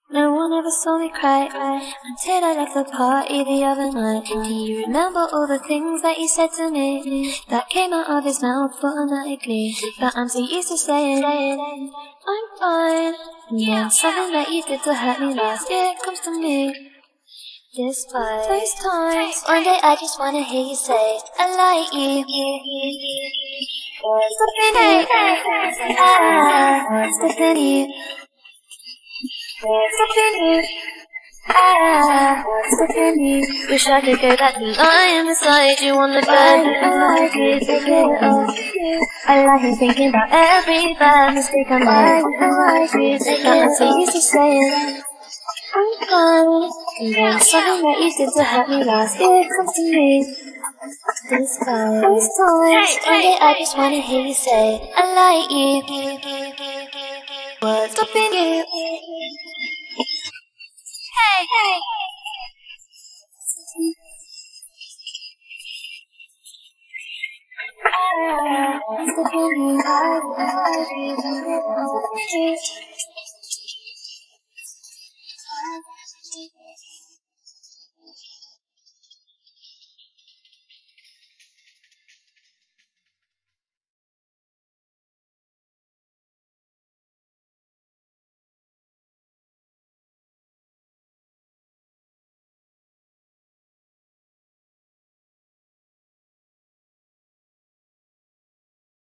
No one ever saw me cry until I left the party the other night. Do you remember all the things that you said to me that came out of his mouth automatically? But I'm so used to saying I'm fine. And then something that you did to hurt me last year comes to me. Despite those times, one day I just wanna hear you say I like you. Something new. Something new. Something new. Something new. Wish I could go back and lying beside you on the bed. I like you, take it off. I like you thinking about every bad mistake I made. I like you, take it off. I'm so used to saying I'm fine. And then something that you did to hurt me last year comes to me. This time, one day I just wanna hear you say I like you. What's stopping you? Hey.